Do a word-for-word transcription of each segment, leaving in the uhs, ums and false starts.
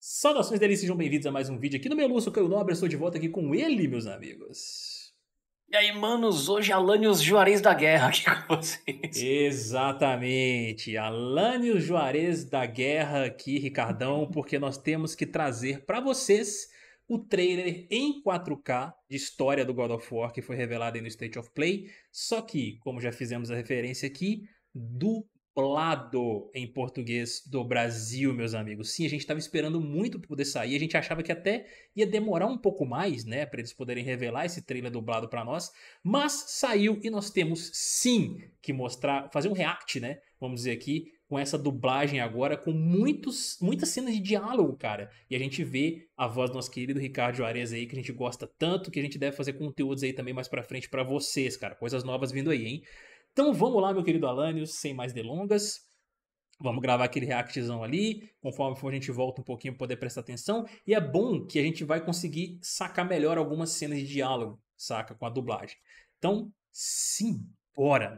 Saudações deles, sejam bem-vindos a mais um vídeo aqui no meu Lúcio Caio Nobre. Eu estou de volta aqui com ele, meus amigos. E aí, manos, hoje Alanios Juarez da Guerra aqui com vocês. Exatamente, Alanios Juarez da Guerra aqui, Ricardão, porque nós temos que trazer para vocês o trailer em quatro K de história do God of War que foi revelado aí no State of Play, só que, como já fizemos a referência aqui, dublado em português do Brasil, meus amigos. Sim, a gente estava esperando muito para poder sair, a gente achava que até ia demorar um pouco mais, né, para eles poderem revelar esse trailer dublado para nós, mas saiu e nós temos sim que mostrar, fazer um react, né, vamos dizer aqui, com essa dublagem agora, com muitos, muitas cenas de diálogo, cara. E a gente vê a voz do nosso querido Ricardo Juarez aí, que a gente gosta tanto, que a gente deve fazer conteúdos aí também mais pra frente pra vocês, cara. Coisas novas vindo aí, hein? Então vamos lá, meu querido Alanios, sem mais delongas. Vamos gravar aquele reactzão ali, conforme for a gente volta um pouquinho pra poder prestar atenção. E é bom que a gente vai conseguir sacar melhor algumas cenas de diálogo, saca? Com a dublagem. Então, simbora!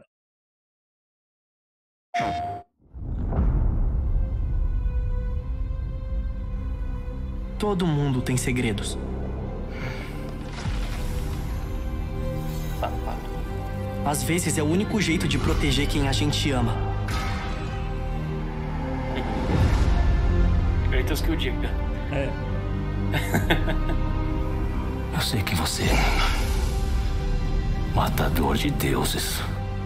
Todo mundo tem segredos. Às vezes é o único jeito de proteger quem a gente ama. Kratos que eu diga. É. Eu sei quem você é. Matador de deuses.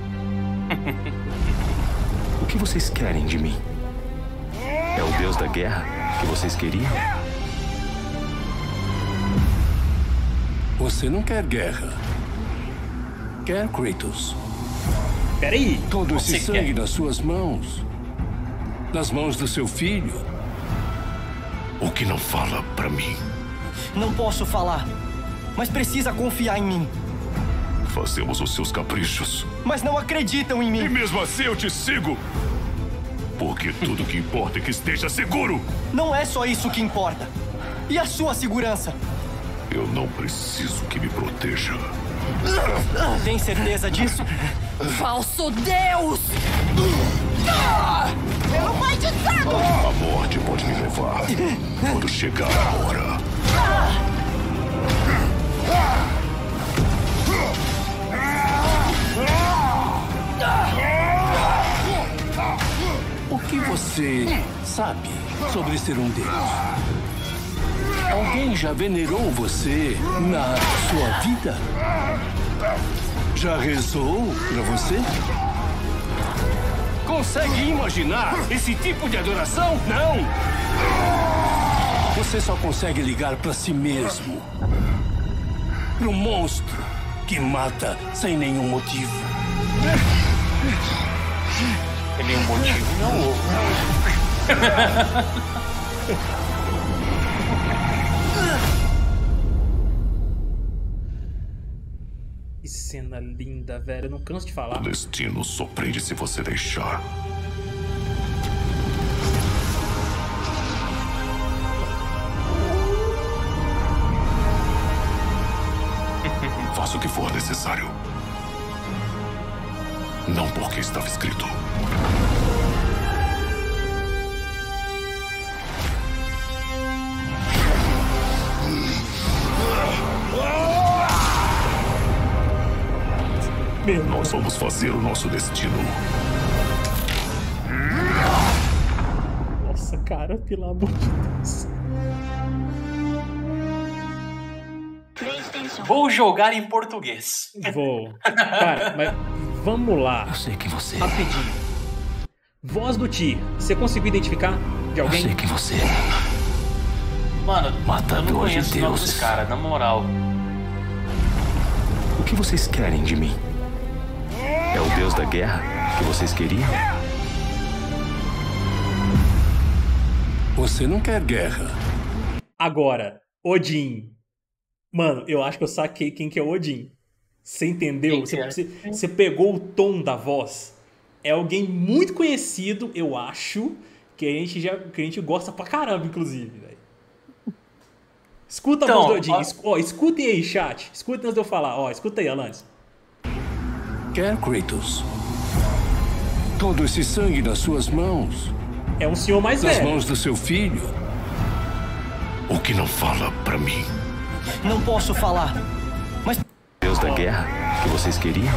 O que vocês querem de mim? É o deus da guerra que vocês queriam? Você não quer guerra. Quer Kratos. Peraí! Todo esse Você sangue quer? nas suas mãos. Nas mãos do seu filho. O que não fala pra mim? Não posso falar, mas precisa confiar em mim. Fazemos os seus caprichos. Mas não acreditam em E mim. mesmo assim eu te sigo. Porque tudo que importa é que esteja seguro. Não é só isso que importa. E a sua segurança? Eu não preciso que me proteja. Tem certeza disso? Falso Deus! Pelo pai de Zago! A morte pode me levar quando chegar a hora. O que você sabe sobre ser um deus? Alguém já venerou você na sua vida? Já rezou pra você? Consegue imaginar esse tipo de adoração? Não! Você só consegue ligar pra si mesmo. Pro monstro que mata sem nenhum motivo. Tem nenhum motivo, não houve. Que cena linda, velho. Eu não canso de falar. O destino surpreende se você deixar. Faça o que for necessário. Não porque estava escrito. Meu Nós vamos fazer o nosso destino. Nossa, cara, pelo amor de Deus. Vou jogar em português. Vou. Cara, mas vamos lá. Eu sei quem você é. Rapidinho. Voz do Tyr. Você conseguiu identificar de Eu alguém? sei quem você é. Mano, Matador eu não conheço de o nome dos deuses. caras, na moral. O que vocês querem de mim? É o deus da guerra que vocês queriam? Você não quer guerra. Agora, Odin. Mano, eu acho que eu saquei quem que é Odin. Você entendeu? Quem que Você, é? você, você pegou o tom da voz. É alguém muito conhecido, eu acho, que a gente já que a gente gosta pra caramba, inclusive, velho. Escuta a Então, voz do Odin. ó- Es- Ó, escutem aí, chat. Escutem antes de eu falar. Ó, escuta aí, Alanis. Quer Kratos. Todo esse sangue nas suas mãos. É um senhor mais Nas velho. mãos do seu filho. O que não fala pra mim? Não posso falar, mas... Deus da guerra que vocês queriam?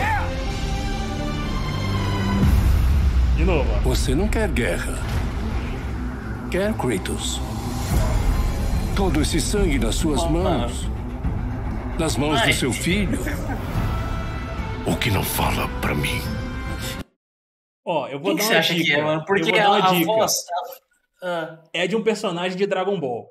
De novo, ó. Você não quer guerra. Quer Kratos. Todo esse sangue nas suas mãos. Nas mãos Ai. do seu filho. O que não fala pra mim? Ó, eu vou Quem que dar você uma acha dica. que é, mano? eu Porque vou dar a, uma a dica. voz... Ah, É de um personagem de Dragon Ball.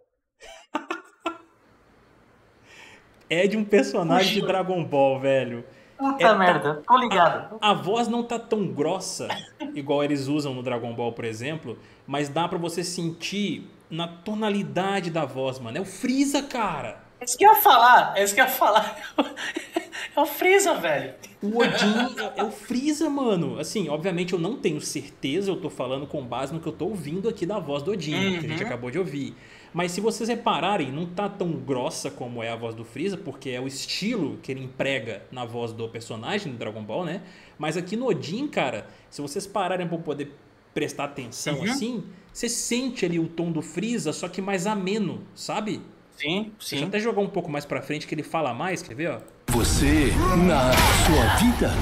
É de um personagem de Dragon Ball, velho. puta É, merda, tô ligado. A voz não tá tão grossa, igual eles usam no Dragon Ball, por exemplo, mas dá pra você sentir na tonalidade da voz, mano. É o Freeza, cara. É isso que eu ia falar, é isso que eu ia falar. É o Freeza, velho. O Odin é, é o Freeza, mano. Assim, obviamente eu não tenho certeza, eu tô falando com base no que eu tô ouvindo aqui da voz do Odin, Uhum. que a gente acabou de ouvir. Mas se vocês repararem, não tá tão grossa como é a voz do Freeza, porque é o estilo que ele emprega na voz do personagem do Dragon Ball, né? Mas aqui no Odin, cara, se vocês pararem pra poder prestar atenção Uhum. assim, você sente ali o tom do Freeza, só que mais ameno, sabe? Sim, Deixa eu sim. até jogar um pouco mais pra frente que ele fala mais, quer ver, ó? Você, na sua vida,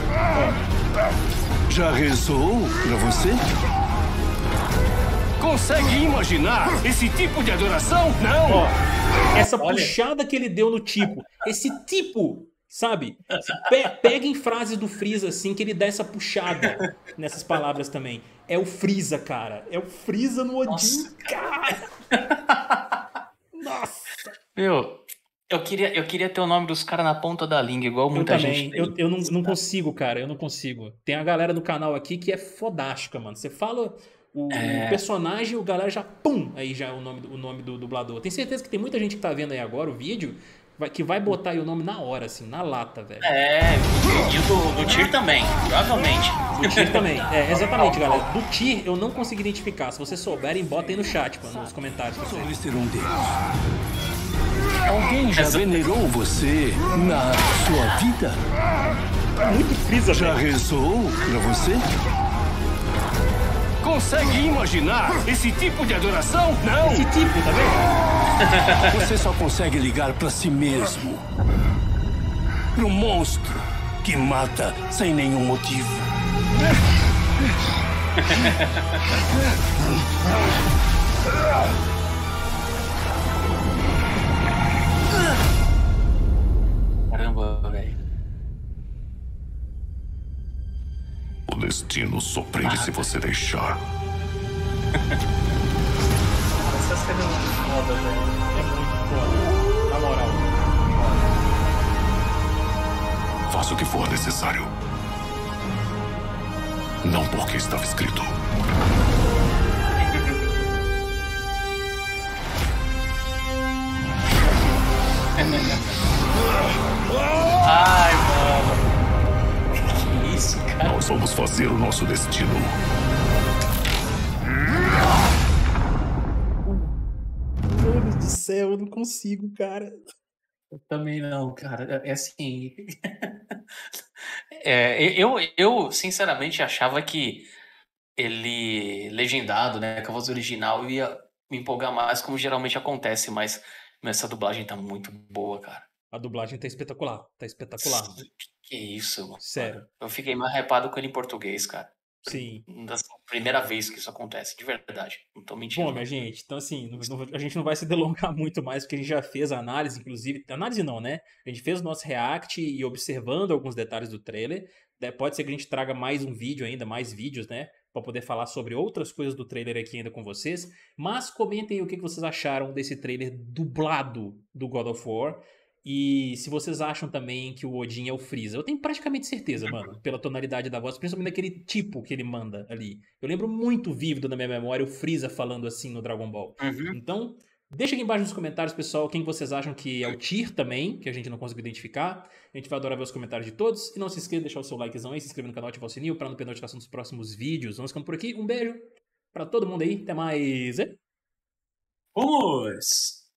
já rezou pra você? Consegue imaginar esse tipo de adoração? Não! Ó, essa puxada que ele deu no tipo, esse tipo, sabe? Pe pega em frases do Freeza assim que ele dá essa puxada nessas palavras também. É o Freeza, cara. É o Freeza no Odin, Nossa, cara. Nossa. Meu, eu queria, eu queria ter o nome dos caras na ponta da língua, igual Eu muita também. gente tem. Eu, eu não, não consigo, cara. Eu não consigo. Tem a galera do canal aqui que é fodástica, mano. Você fala o, É. o personagem, o galera já pum, aí já é o nome, do- o nome do dublador. Tenho certeza que tem muita gente que tá vendo aí agora o vídeo vai- que vai botar aí o nome na hora, assim, na lata, velho. É, e o do, do Tyr também, provavelmente. Do Tyr também. É, exatamente, galera. Do Tyr eu não consegui identificar. Se vocês souberem, botem no chat, mano, nos comentários. pra vocês. Sobre ser um deus. Alguém já Essa- venerou você na sua vida? Muito Freeza, Já velho. rezou pra você? Consegue imaginar esse tipo de adoração? Não! Esse tipo, tá vendo? Você só consegue ligar pra si mesmo. Pro monstro que mata sem nenhum motivo. Caramba, velho. O destino surpreende se você deixar. Essa cena é muito foda, velho. É muito foda. Na moral. Faça o que for necessário. Não porque estava escrito. Ai, mano. Que isso, cara? Nós vamos fazer o nosso destino. Meu Deus do céu, eu não consigo, cara. Eu também não, cara. É assim. É, eu, eu, sinceramente, achava que ele, legendado, né, com a voz original, ia me empolgar mais, como geralmente acontece, mas essa dublagem tá muito boa, cara. A dublagem tá espetacular. Tá espetacular. Que isso, mano. Sério. Eu fiquei mais hypado com ele em português, cara. Sim. Da primeira vez que isso acontece, de verdade. Não tô mentindo. Bom, minha gente, então assim, não- não- a gente não vai se delongar muito mais, porque a gente já fez a análise, inclusive. Análise não, né? A gente fez o nosso react e observando alguns detalhes do trailer. Né, pode ser que a gente traga mais um vídeo ainda, mais vídeos, né? Pra poder falar sobre outras coisas do trailer aqui ainda com vocês. Mas comentem aí o que que vocês acharam desse trailer dublado do God of War. E se vocês acham também que o Odin é o Freeza. Eu tenho praticamente certeza, mano, pela tonalidade da voz, principalmente daquele tipo que ele manda ali. Eu lembro muito vívido na minha memória o Freeza falando assim no Dragon Ball. Uhum. Então, deixa aqui embaixo nos comentários, pessoal, quem vocês acham que é o Tyr também, que a gente não conseguiu identificar. A gente vai adorar ver os comentários de todos. E não se esqueça de deixar o seu likezão aí, se inscrever no canal, ativar o sininho pra não perder notificação dos próximos vídeos. Vamos ficando por aqui. Um beijo pra todo mundo aí. Até mais. Vamos!